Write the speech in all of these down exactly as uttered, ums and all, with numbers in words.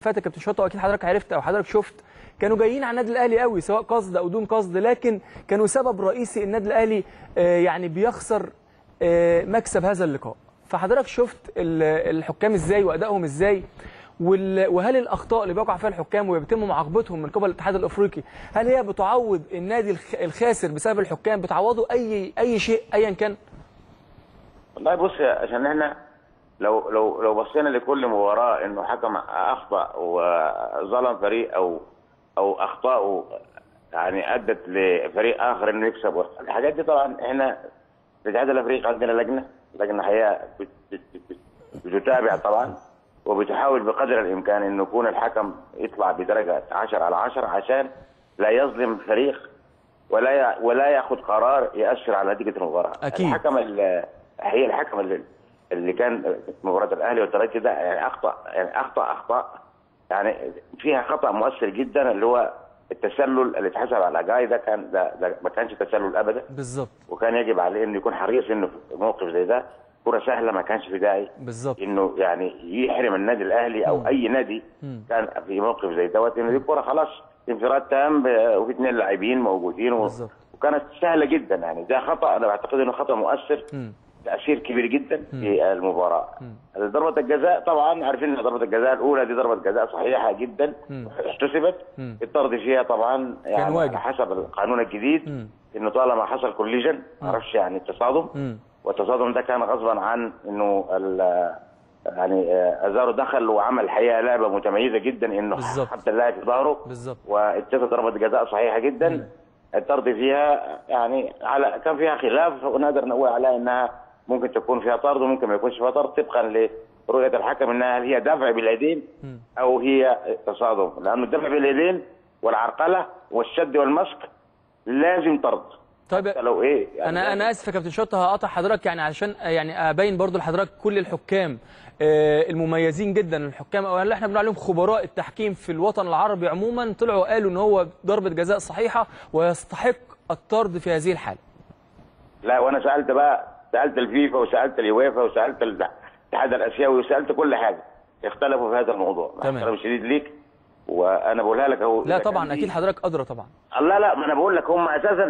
فات كابتن شطه، واكيد حضرتك عرفت او حضرتك شفت، كانوا جايين على النادي الاهلي قوي سواء قصد او دون قصد، لكن كانوا سبب رئيسي النادي الاهلي يعني بيخسر مكسب هذا اللقاء. فحضرتك شفت الحكام ازاي وادائهم ازاي، وهل الاخطاء اللي بيقع فيها الحكام ويتم معاقبتهم من قبل الاتحاد الافريقي هل هي بتعوض النادي الخاسر بسبب الحكام، بتعوضه اي اي شيء ايا كان؟ والله بص، عشان احنا لو لو لو بصينا لكل مباراه انه حكم اخطا وظلم فريق او او اخطاؤه يعني ادت لفريق اخر انه يكسب، الحاجات دي طبعا احنا الاتحاد الافريقي عندنا لجنه لجنه حقيقه بتتابع طبعا، وبتحاول بقدر الامكان انه يكون الحكم يطلع بدرجه عشرة على عشرة عشان لا يظلم فريق ولا ولا ياخذ قرار ياثر على نتيجه المباراه. اكيد الحكم هي الحكم اللي اللي كان في مباراه الاهلي والترجي ده يعني اخطا يعني اخطا اخطاء يعني فيها خطا مؤثر جدا، اللي هو التسلل اللي اتحسب على جاي ده كان ده, ده ما كانش تسلل ابدا بالظبط، وكان يجب عليه انه يكون حريص انه في موقف زي ده كره سهله ما كانش في داعي بالظبط انه يعني يحرم النادي الاهلي او م. اي نادي م. كان في موقف زي دوت انه دي كره خلاص انفراد تام وفي اثنين لاعبين موجودين و... وكانت سهله جدا. يعني ده خطا انا بعتقد انه خطا مؤثر م. تاثير كبير جدا م. في المباراه. ضربه الجزاء طبعا عارفين ان ضربه الجزاء الاولى دي ضربه جزاء صحيحه جدا احتسبت، الطرد فيها طبعا يعني على حسب القانون الجديد م. انه طالما حصل كوليجن ما اعرفش يعني تصادم م. والتصادم ده كان غصبا عن انه يعني ازارو دخل وعمل حقيقه لعبه متميزه جدا انه حط اللاعب في ظهره واتخذ ضربه جزاء صحيحه جدا م. الطرد فيها يعني على كان فيها خلاف ونقدر نقول عليها انها ممكن تكون فيها طرد وممكن ما يكونش فيها طرد طبقا لرؤيه الحكم انها هي دفع باليدين او هي تصادم، لانه الدفع باليدين والعرقله والشد والمسك لازم طرد. طيب لو ايه يعني انا انا اسف يا كابتن شطه هقطع حضرتك يعني علشان يعني ابين برضو لحضرتك كل الحكام المميزين جدا، الحكام او اللي احنا بنقول عليهم خبراء التحكيم في الوطن العربي عموما طلعوا قالوا ان هو ضربه جزاء صحيحه ويستحق الطرد في هذه الحاله. لا وانا سالت بقى سالت الفيفا وسالت اليويفا وسالت الاتحاد الاسيوي وسالت كل حاجه اختلفوا في هذا الموضوع. احترام شديد ليك وانا بقولها لك اهو. لا طبعا اكيد حضرتك ادرى طبعا. لا لا ما انا بقول لك هم اساسا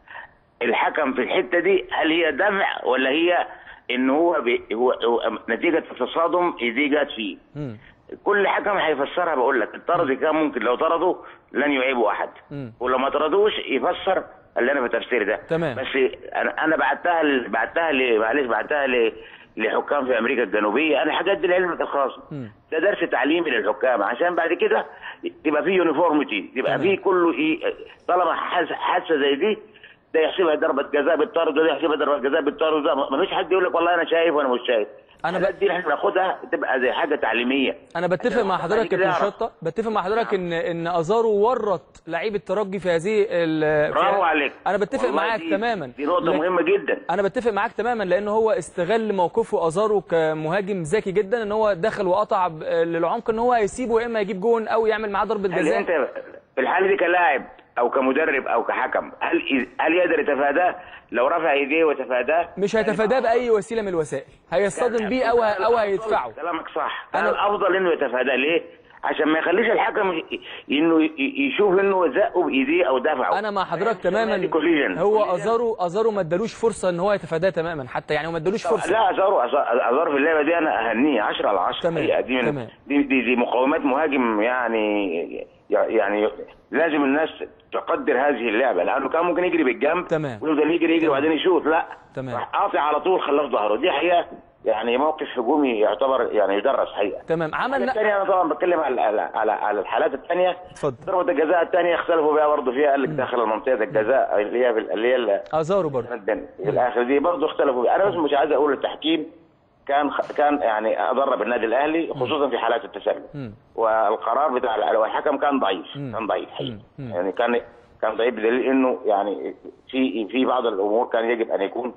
الحكم في الحته دي هل هي دفع ولا هي ان هو, هو, هو نتيجه التصادم دي جت فيه. م. كل حكم هيفسرها. بقول لك الطرد كان ممكن لو طردوا لن يعيبوا احد م. ولو ما طردوش يفسر اللي انا في تفسير ده. تمام. بس انا انا بعتها ل... بعتها ل... معلش بعتها ل... لحكام في امريكا الجنوبيه. انا الحاجات دي لعلمك الخاص ده درس تعليمي للحكام عشان بعد كده تبقى في يونيفورميتي تبقى في كله ايه طالما حادثه زي دي ده يحسبها ضربه جزاء بالطرد وده يحسبها ضربه جزاء بالطرد. ده ما فيش حد يقول لك والله انا شايف وانا مش شايف. انا ب... دي احنا بناخدها تبقى زي حاجه تعليميه. انا بتفق مع حضرتك يا كابتن شطه، بتفق مع حضرتك ان ان ازارو ورط لعيب الترجي في هذه ال برافو عليك. انا بتفق معاك دي تماما. دي نقطه ل... مهمه جدا. انا بتفق معاك تماما لان هو استغل موقفه ازارو كمهاجم ذكي جدا ان هو دخل وقطع للعمق ان هو هيسيبه يا اما يجيب جون او يعمل معاه ضربه جزاء. انت في الحاله دي كلاعب او كمدرب او كحكم هل هل يقدر يتفاداه؟ لو رفع ايديه وتفاداه مش هيتفاداه باي وسيله من الوسائل، هيصطدم بيه او او هيدفعه. كلامك صح. انا الافضل انه يتفاداه. ليه؟ عشان ما يخليش الحكم انه يشوف انه زقه بايديه او دفعه. انا مع حضرتك تماما. هو ازارو ازارو ما ادالوش فرصه ان هو يتفاداه تماما حتى يعني ما ادالوش فرصه. لا ازارو ازارو في اللعبه دي انا اهنيه عشرة على عشرة. تمام. دي, تمام. دي دي دي مقومات مهاجم يعني يعني لازم الناس تقدر هذه اللعبه لانه كان ممكن يجري بالجنب تمام ويفضل يجري يجري وبعدين يشوط. لا تمام قاطع على طول خلاه في ظهره. دي حقيقه يعني موقف هجومي يعتبر يعني يدرس حقيقه. تمام. عمل الثانيه انا طبعا بتكلم على على على الحالات الثانيه. اتفضل. ضربه الجزاء الثانيه اختلفوا بيها برضه فيها قال لك داخل منطقه الجزاء اللي هي اللي هي ازارو برضه في الاخر دي برضه اختلفوا بيها. انا بس مش عايز اقول التحكيم كان كان يعني اضر بالنادي الاهلي خصوصا في حالات التسلل والقرار بتاع الحكم كان ضعيف. كان ضعيف حقيقي يعني كان كان ضعيف بدليل انه يعني في في بعض الامور كان يجب ان يكون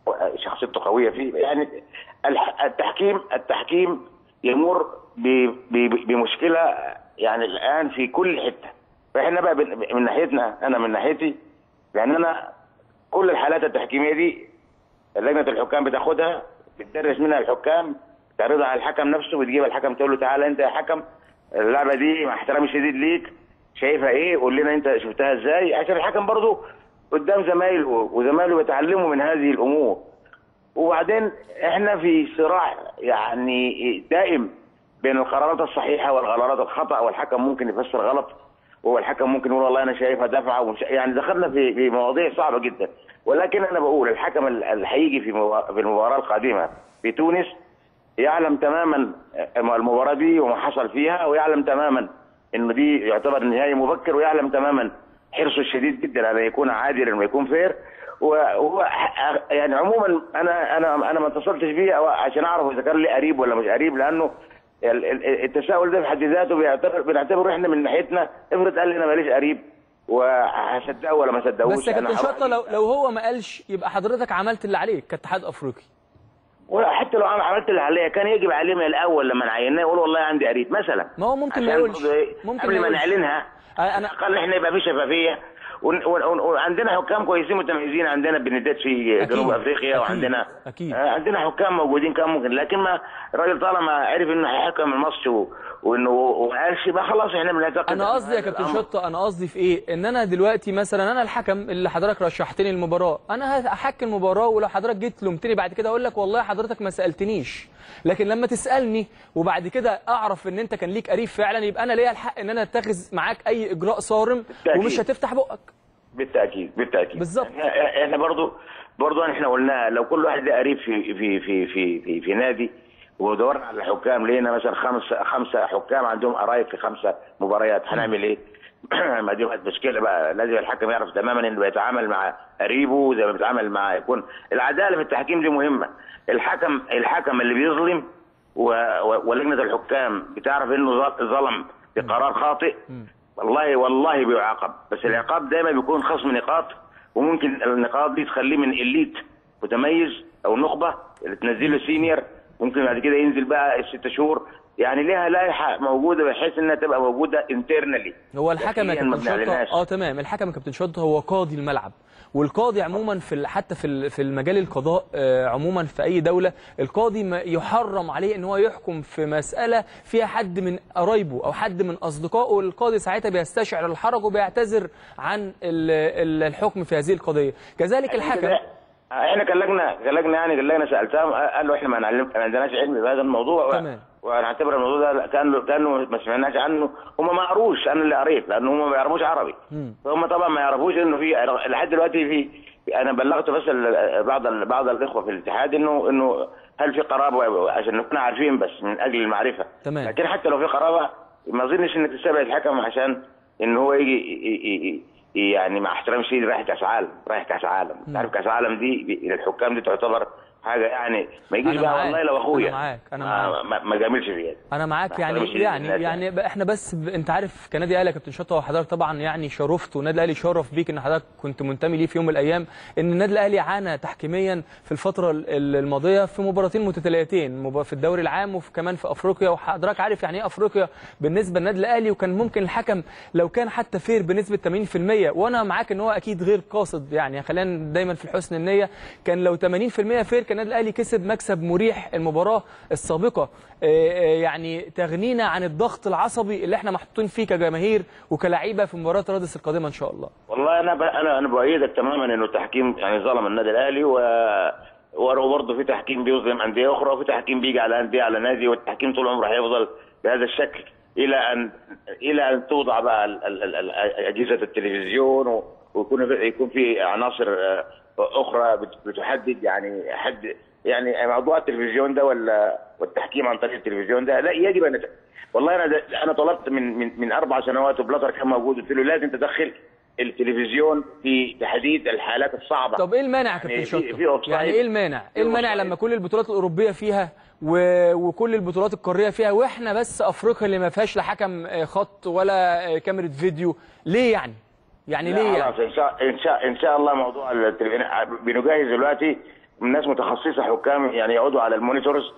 شخصيته قويه فيه. يعني التحكيم التحكيم يمر بمشكله يعني الان في كل حته. فاحنا بقى من ناحيتنا انا من ناحيتي يعني انا كل الحالات التحكيميه دي لجنه الحكام بتاخدها بتدرس منها الحكام تعرضها على الحكم نفسه وتجيب الحكم تقول له تعالى انت يا حكم اللعبه دي مع احترامي الشديد ليك شايفها ايه؟ قول لنا انت شفتها ازاي، عشان الحكم برضه قدام زمايله وزمايله بيتعلموا من هذه الامور. وبعدين احنا في صراع يعني دائم بين القرارات الصحيحه والقرارات الخطا، والحكم ممكن يفسر غلط، وهو الحكم ممكن يقول والله انا شايفها دفعه ومش... يعني دخلنا في في مواضيع صعبه جدا. ولكن انا بقول الحكم اللي هيجي في في المباراه القادمه في تونس يعلم تماما المباراه دي وما حصل فيها، ويعلم تماما انه دي يعتبر نهائي مبكر، ويعلم تماما حرصه الشديد جدا على يكون عادل وما يكون فير. وهو يعني عموما انا انا انا ما اتصلتش بيه عشان اعرف اذا كان لي قريب ولا مش قريب، لانه التساؤل ده في حد ذاته بيعتبر بنعتبره احنا من ناحيتنا، افرض قال لي انا ماليش قريب وهصدقه ولا ما صدقوش. بس يا كابتن شطه لو لو هو ما قالش يبقى حضرتك عملت اللي عليك كاتحاد افريقي. وحتى لو انا عملت اللي عليا كان يجب عليه من الاول لما نعيناه يقول والله عندي قريب مثلا. ما هو ممكن ما يقولش، ممكن قبل ما نعلنها انا قال احنا يبقى في شفافيه، وعندنا حكام كويسين متميزين، عندنا بندات في جنوب افريقيا أكيد. وعندنا أكيد. عندنا حكام موجودين كان ممكن، لكن ما الراجل طالما عرف انه هيحكم الماتش وانه ما قالش يبقى خلاص احنا بنعتقد. انا قصدي يا كابتن شطه، انا قصدي في ايه؟ ان انا دلوقتي مثلا انا الحكم اللي حضرتك رشحتني المباراه، انا هحكم المباراه، ولو حضرتك جيت لومتني بعد كده اقول لك والله حضرتك ما سالتنيش، لكن لما تسالني وبعد كده اعرف ان انت كان ليك قريب فعلا يبقى انا ليا الحق ان انا اتخذ معاك اي اجراء صارم بالتأكيد. ومش هتفتح بقك. بالتاكيد بالتاكيد بالظبط. احنا برضو برضو احنا قلنا لو كل واحد له قريب في في في في في, في نادي ودورنا على الحكام، لقينا مثلا خمسه خمسه حكام عندهم قرايب في خمسه مباريات، هنعمل ايه؟ ما دي مشكله بقى، لازم الحكم يعرف تماما انه بيتعامل مع قريبه زي ما بيتعامل مع يكون العداله في التحكيم دي مهمه. الحكم الحكم اللي بيظلم ولجنه الحكام بتعرف انه ظلم بقرار خاطئ والله والله بيعاقب، بس العقاب دايما بيكون خصم نقاط، وممكن النقاط دي تخليه من إليت متميز او نخبه اللي تنزله سينيور، ممكن بعد كده ينزل بقى الست شهور، يعني ليها لائحه موجوده بحيث انها تبقى موجوده انترنالي. هو الحكم يا كابتن شطه اه تمام، الحكم يا كابتن شطه هو قاضي الملعب، والقاضي عموما في حتى في في المجال القضاء عموما في اي دوله، القاضي يحرم عليه ان هو يحكم في مساله فيها حد من قرايبه او حد من اصدقائه، القاضي ساعتها بيستشعر الحرج وبيعتذر عن الحكم في هذه القضيه. كذلك الحكم احنا كان لجنه كان لجنه يعني كان لجنه سالتهم قالوا احنا ما عندناش علم بهذا الموضوع، تمام، ونعتبر الموضوع ده كانه كانه ما سمعناش عنه، هم ما قروش، انا اللي قريت لان هم ما بيعرفوش عربي، فهم طبعا ما يعرفوش انه في لحد دلوقتي في انا بلغت بس بعض بعض الاخوه في الاتحاد انه انه هل في قرابه عشان نكون عارفين بس من اجل المعرفه، تمام. لكن حتى لو في قرابه ما اظنش انك تستبعد الحكم عشان ان هو يجي يعني مع احترام شديد رايح كاس عالم، رايح كاس عالم، انت عارف كاس عالم دي الحكام دي تعتبر حاجه يعني ما يجيش بقى والله لو اخويا. انا معاك انا معاك ما, ما جاملش فيها. انا معاك يعني يعني يعني احنا بس ب... انت عارف كنادي اهلي يا كابتن شطه وحضرتك طبعا يعني شرفت، والنادي الاهلي شرف بيك ان حضرتك كنت منتمي ليه في يوم من الايام، ان النادي الاهلي عانى تحكيميا في الفتره الماضيه في مباراتين متتاليتين في الدوري العام وفي كمان في افريقيا، وحضرتك عارف يعني ايه افريقيا بالنسبه للنادي الاهلي، وكان ممكن الحكم لو كان حتى فير بنسبه ثمانين بالمئة، وانا معاك ان هو اكيد غير قاصد، يعني خلينا دايما في حسن النيه، كان لو ثمانين بالمئة فير كان النادي الاهلي كسب مكسب مريح المباراه السابقه، يعني تغنينا عن الضغط العصبي اللي احنا محطوطين فيه كجماهير وكلاعيبه في مباراه رادس القادمه ان شاء الله. والله انا ب... انا انا بايدك تماما انه التحكيم يعني ظلم النادي الاهلي، و وبرضه في تحكيم بيظلم انديه اخرى، وفي تحكيم بيجي على انديه على نادي، والتحكيم طول عمره هيفضل بهذا الشكل الى ان الى ان توضع بقى ال... ال... ال... اجهزه التلفزيون، ويكون يكون في عناصر اخرى بتحدد يعني حد يعني موضوع التلفزيون ده ولا والتحكيم عن طريق التلفزيون ده لا يجب ان والله انا انا طلبت من من من اربع سنوات وبلاتر كان موجود، قلت له لازم تدخل التلفزيون في تحديد الحالات الصعبه. طب ايه المانع يا كابتن شطه؟ يعني ايه المانع؟ ايه المانع لما كل البطولات الاوروبيه فيها و... وكل البطولات القاريه فيها، واحنا بس افريقيا اللي ما فيهاش لا حكم خط ولا كاميرا فيديو؟ ليه يعني؟ يعني ليه يعني؟ خلاص ان شاء ان شاء ان شاء الله موضوع بنجهز دلوقتي ناس متخصصه حكام يعني يقعدوا على المونيتورز،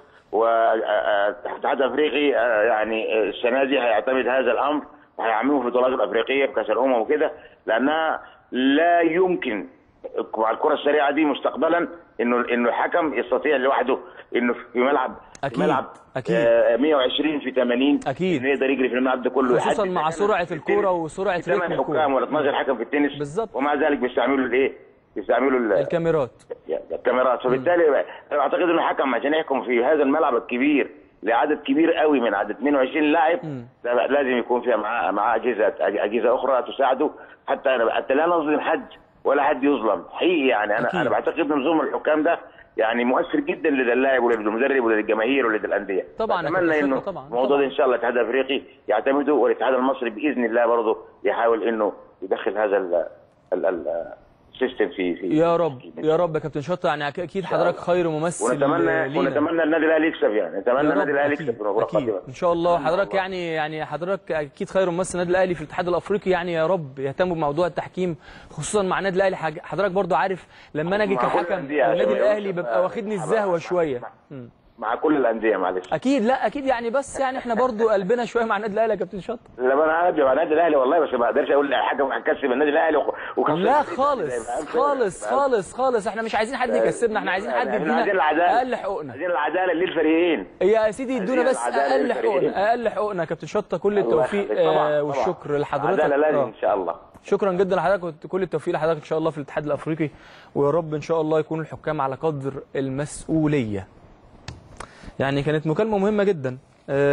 والاتحاد الافريقي يعني السنه دي هيعتمد هذا الامر وهيعملوه في البطولات الافريقيه في كاس الامم وكده، لانها لا يمكن مع الكره السريعه دي مستقبلا انه انه الحكم يستطيع لوحده انه في ملعب اكيد ملعب اكيد آه مية وعشرين في ثمانين اكيد يقدر يجري في الملعب ده كله، خصوصا مع سرعه الكوره وسرعه رتم ثمان حكام ولا اتناشر حكم في التنس بالظبط، ومع ذلك بيستعملوا الايه؟ بيستعملوا الكاميرات الكاميرات فبالتالي انا اعتقد انه حكم عشان يحكم في هذا الملعب الكبير لعدد كبير قوي من عدد اثنين وعشرين لاعب لازم يكون فيها مع مع اجهزه اجهزه اخرى تساعده، حتى انا حتى لا نظلم حد ولا حد يظلم حقيقي. يعني انا أكيد. انا بعتقد ان نظام الحكام ده يعني مؤثر جدا لدى اللاعب ولدى المدرب ولدى الجماهير ولدى الانديه. طبعا اتمنى انه الموضوع ده ان شاء الله الاتحاد الافريقي يعتمده والاتحاد المصري باذن الله برضه يحاول انه يدخل هذا ال ال ال سيستم في في يا رب يا رب يا كابتن شطه. يعني اكيد حضرتك خير ممثل ونتمنى لينا. ونتمنى النادي الاهلي يكسب، يعني نتمنى النادي الاهلي يكسب اكيد ان شاء الله. حضرتك يعني يعني حضرتك اكيد خير ممثل النادي الاهلي في الاتحاد الافريقي، يعني يا رب يهتموا بموضوع التحكيم خصوصا مع النادي الاهلي. حضرتك برضو عارف لما انا اجي كحكم النادي الاهلي ببقى واخدني الزهوه شويه مع كل الانديه معلش. اكيد لا اكيد يعني، بس يعني احنا برضو قلبنا شويه مع النادي الاهلي يا كابتن شطه. لا انا قلبي مع النادي الاهلي والله، بس ما اقدرش اقول حاجه هنكسب النادي الاهلي وكسب. لا خالص خالص خالص خالص، احنا مش عايزين حد يكسبنا، احنا عايزين حد يدينا اقل حقوقنا. عايزين العداله للفريقين يا سيدي، يدونا بس اقل حقوقنا اقل حقوقنا يا كابتن شطه. كل التوفيق آه والشكر لحضرتك. عداله لازم ان شاء الله. شكرا جدا لحضرتك، كل التوفيق لحضرتك ان شاء الله في الاتحاد الافريقي، ويا رب ان شاء الله يكون الحكام على قدر المسؤوليه. يعني كانت مكالمة مهمة جدا.